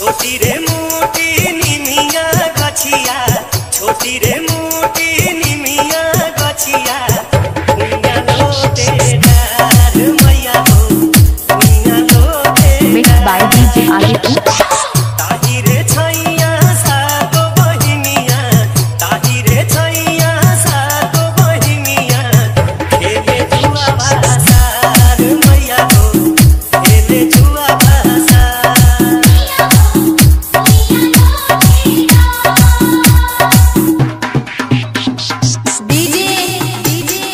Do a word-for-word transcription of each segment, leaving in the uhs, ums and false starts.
छोटी रे मोटी निमिया गछिया, छोटी रे मोटी निमिया गछिया, भुइया लोटे डार मैया हो, भुइया लोटे डार। Mix by DJ Aditya. ताही रे छैया सातो बहिनिया, ताही रे छैया सातो बहिनिया, खेले जुआ बासार मैया हो, खेले जुआ बासार। DJ DJ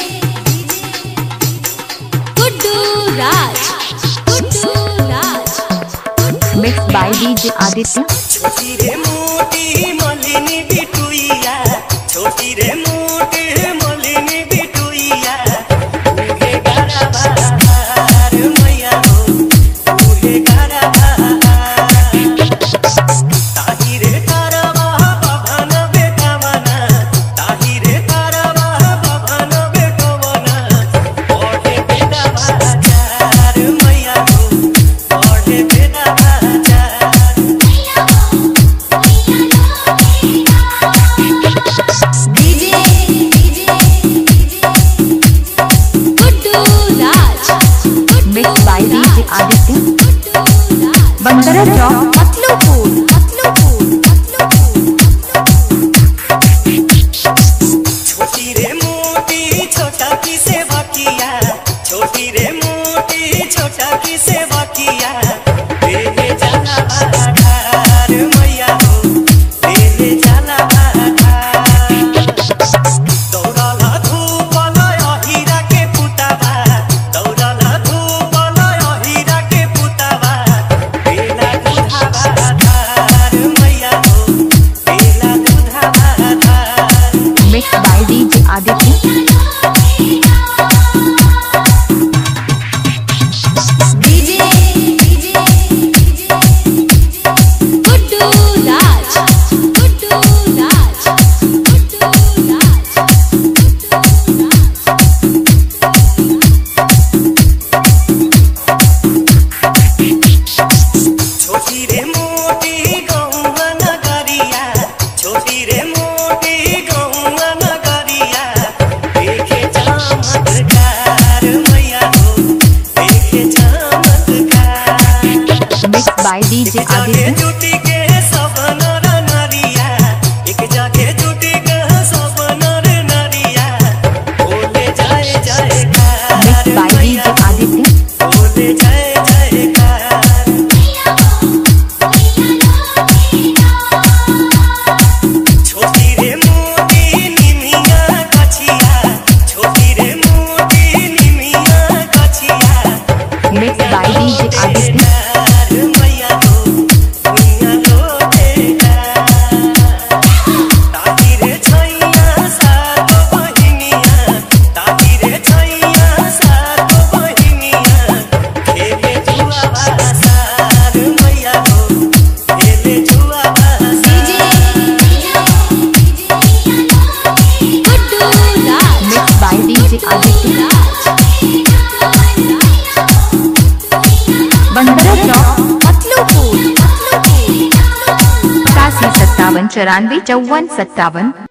Guddu Raj, Guddu Raj. Mix by DJ Aditya. छोटी रे मोटी मलिनी बिटुइया, छोटी रे मोटी मलिनी बिटुइया, उहे गारा बहार मैया हो, उहे गारा बहार। ताही रे तारवा बभन बेटवना, ताही रे तारवा बभन बेटवना, पढ़े बेदा बाजार मैया हो, पढ़े बेदा बाजार। DJ DJ Guddu Raj, mix by DJ Aditya. बंदरा चौक मतलूपुर, मतलूपुर, मतलूपुर। छोटी रे मोटी छोटा की से बकिया, छोटी रे मोटी छोटा की से बकिया, बेले जाला बाधार मैया हो, बेले जाला बाधार। दौड़ला धूपल अहिरा के पुतावा, दौड़ला धूपल अहिरा के पुतावा, बेला दूधा बाधार मैया हो, बेला दूधा बाधार। Mix by DJ Aditya. DJ DJ Guddu Raj, Guddu Raj, Guddu Raj, Guddu छोटी रे मोटी गौआ नगरिया, छोटी रे मोटी गौआ नगरिया, देखे चमत्कार मैया हो, देखे चमत्कार। मिक्स बाय डीजे एक जगह आदित्य। जुटी के सब नर नरिया, एक जगह जुटी के सब नर नरिया, बोले जय जयकार मिक्स बाय मैया डीजे हो, आदित्य। बोले जय जयकार। छोटी रे मोटी निमिया गछिया, छोटी रे मोटी निमिया गछिया, मिक्स बाय डीजे आदित्य। डार मैया हो, भुइया लोटे डार। ताही रे छैया सातो बहिनिया, ताही रे छैया सातो बहिनिया, खेले जुआ बासार मैया हो, खेले जुआ बासार। Guddu Raj, mix by DJ Aditya. बंदरा चौक मतलूपुर, मतलूपुर। पचासी सत्तावन चौरानवे चौवन सत्तावन।